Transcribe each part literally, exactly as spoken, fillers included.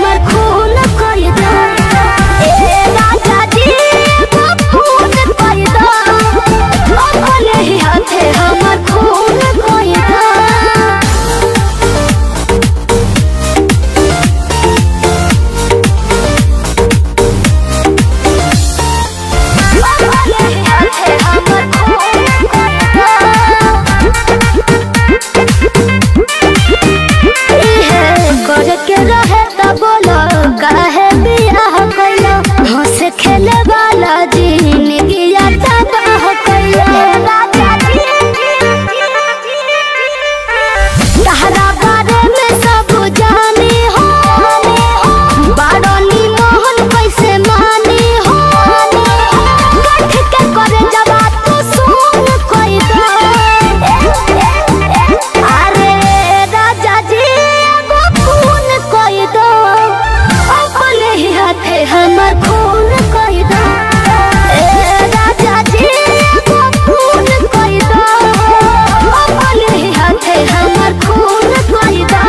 हमर खून कोई दो ए राजा जी वो खून कोई दो अपने ही हाथे हमर खून कोई दो के रहे त बोलो काहे बियाह कइलो हंस खेले वाला जिंदगी तबाह कइलो राजा जी तहरा बारे में सब जानी हो बारनी मोहन कैसे मानी हो गठ के करे जब तू सुन कोई दो अरे राजा जी कोई दो अपने ही हाथे हमर खून कोई दो ए राजा जी वो खून कोई दो अपने ही हाथे हमर खून कोई दो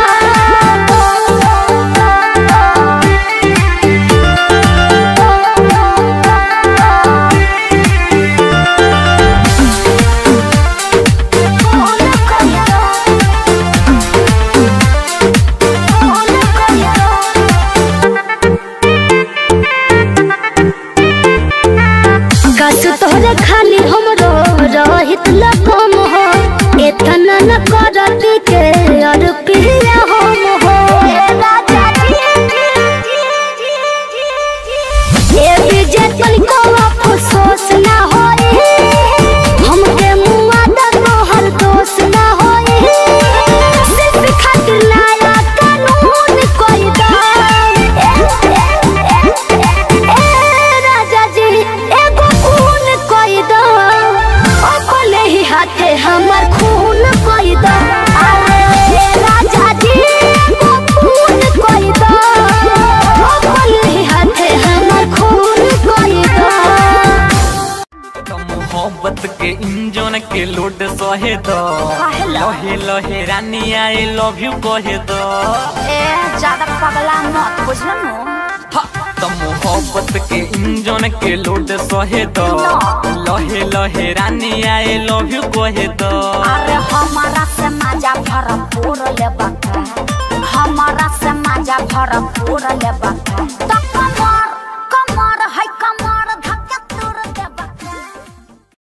तोहरे खाली हमरो रहित लकम हो एतना न करती के और पिया हम हो राजा जी ए विजय तनिको अफसोस ना होई हमके मुआ द तोहर दोष ना होई सिर्फ खातिर नया कानून कोई दो राजा जी एगो कोई दो अपने ही हाथे हमर खून कोई दो अरे राजा जी को खून कोई दो अपने ही हाथे हमर खून कोई दो मोहब्बत के इंजन के लोड सहे दो लहे लहे रानी आई लव यू कहे दो ए ज्यादा पगला मत बुझलनु मोहब्बत के इंजन के लोड सहे दो लहे लहे रानी आई लव यू कहे दो अरे हमारा से मजा भरपूर लेबा हमारा से मजा भरपूर लेबा